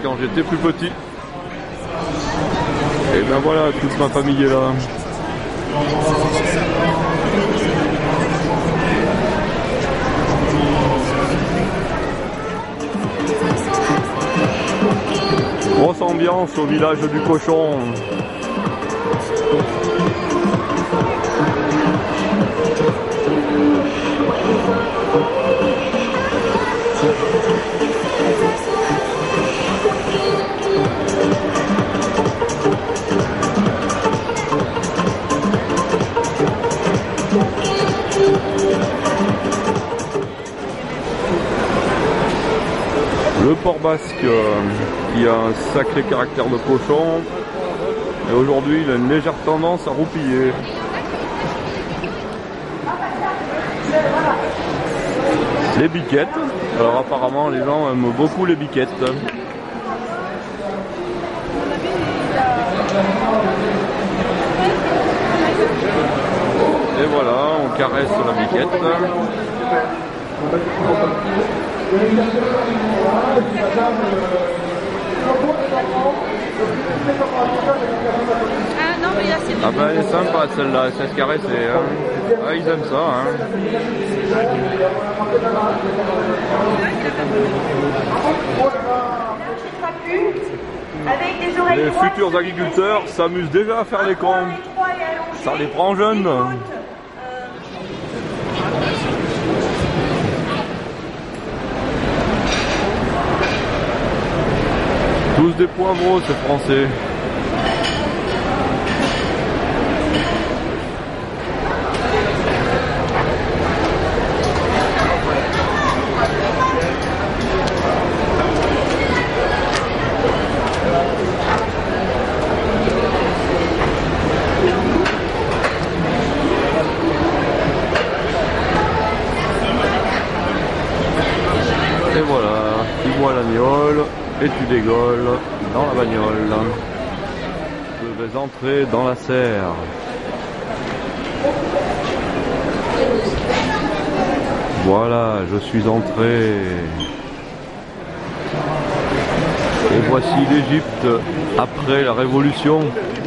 quand j'étais plus petit. Et ben voilà, toute ma famille est là. Grosse ambiance au village du cochon. Le port basque qui a un sacré caractère de cochon et aujourd'hui il a une légère tendance à roupiller. Les biquettes, alors apparemment les gens aiment beaucoup les biquettes. Et voilà, on caresse la biquette. Ah non mais là c'est... Ah bah elle est sympa celle-là, elle sait se caresser. Hein. Ah ils aiment ça. Hein. Les futurs agriculteurs s'amusent déjà à faire les cons. Ça les prend jeunes. Tous des poivreaux, ces Français. Et voilà, tu bois l'agnole et tu dégoles dans la bagnole. Je vais entrer dans la serre. Voilà, je suis entré. Et voici l'Égypte après la Révolution.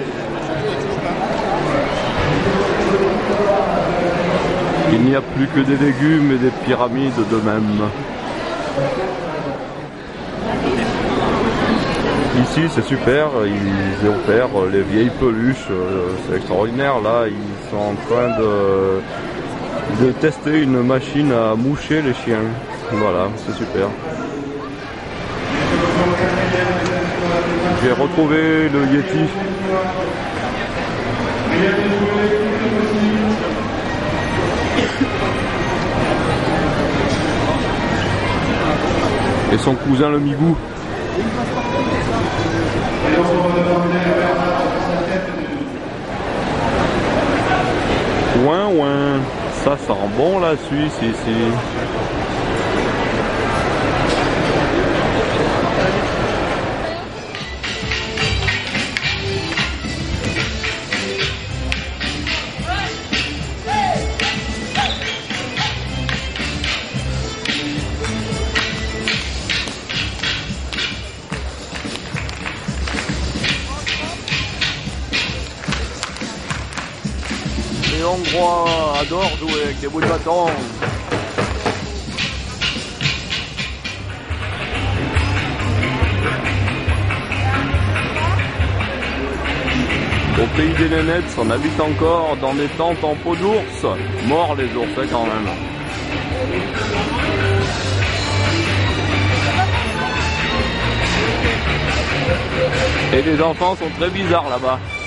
Il n'y a plus que des légumes et des pyramides de même. Ici c'est super, ils opèrent les vieilles peluches, c'est extraordinaire. Là ils sont en train de tester une machine à moucher les chiens. Voilà, c'est super. J'ai retrouvé le Yeti. Et son cousin le Migou. Ouin ouin, ça sent bon la Suisse ici. Les Hongrois adorent jouer avec des bouts de bâton. Au pays des nénettes, on habite encore dans des tentes en peau d'ours. Morts les ours quand même. Et les enfants sont très bizarres là-bas.